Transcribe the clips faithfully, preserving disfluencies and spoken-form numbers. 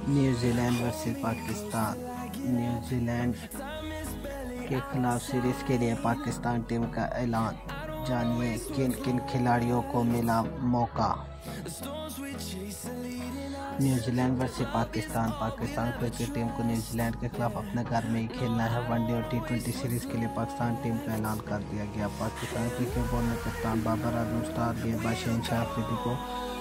نیوزی Zealand versus Pakistan. New Zealand کے خلاف series کے لیے پاکستان ٹیم کا اعلان، جانیے کن کن کھلاڑیوں کو ملا موقع۔ New Zealand versus Pakistan. Pakistan cricket team کو نیوزی لینڈ کے خلاف اپنے گھر میں ہی کھیلنا ہے۔ ون ڈے اور ٹی ٹوینٹی سیریز کے لیے پاکستان ٹیم کا اعلان کر دیا گیا۔ پاکستان کرکٹ بورڈ نے کپتان بابر اعظم، اسٹار گیندباز شہنشاہ افریدی کو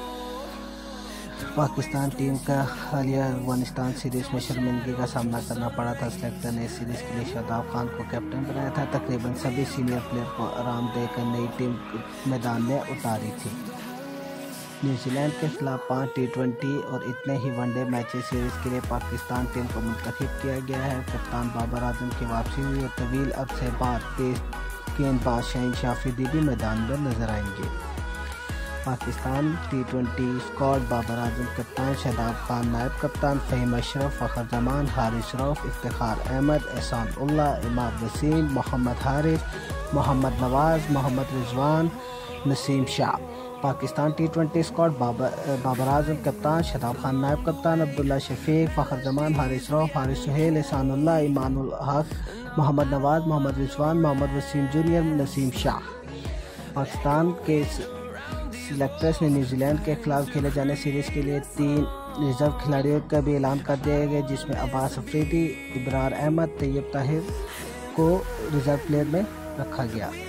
پاکستان ٹیم کا حالیہ افغانستان سیریز میں شرمندگی کا سامنا کرنا پڑا تھا۔ سلیکٹر نے اس سیریز کے لیے شاداب خان کو کیپٹن بنایا تھا۔ تقریباً سبھی سینئر پلیئر کو آرام دے کر نئی ٹیم میدان میں اتاری تھی۔ نیوزی لینڈ کے خلاف پانچ ٹی ٹوینٹی اور اتنے ہی ون ڈے میچز سیریز کے لیے پاکستان ٹیم کو منتخب کیا گیا ہے۔ کپتان بابر اعظم کی واپسی ہوئی اور طویل عرصے بعد تیز گیندباز شہنشاہ افریدی بھی میدان میں نظر آئیں گے۔ Pakistan T twenty squad: Babar Azam کپتان، شاداب خان نائب کپتان، Faheem Ashraf, Fakhar Zaman, Haris Rauf, Iftikhar Ahmed, Ihsanullah, Imad Wasim, Muhammad Haris, Muhammad Nawaz, Muhammad Rizwan, Naseem Shah. Pakistan T twenty squad: Babar Azam کپتان، شاداب خان نائب کپتان، عبداللہ شفیق، فخر زمان، حارث رؤف، حارث سہیل، احسان اللہ، ایمان الحق، محمد نواز، محمد رضوان، محمد وسیم جونیئر، نسیم شاہ۔ پاکستان کے سلیکٹرز نے نیوزی لینڈ کے خلاف کھیلے جانے سیریز کے لیے تین ریزرو کھلاڑیوں کا بھی اعلان کر دیا گیا، جس میں عباس افریدی، ابرار احمد، طیب طاہر کو ریزرو پلیئر میں رکھا گیا۔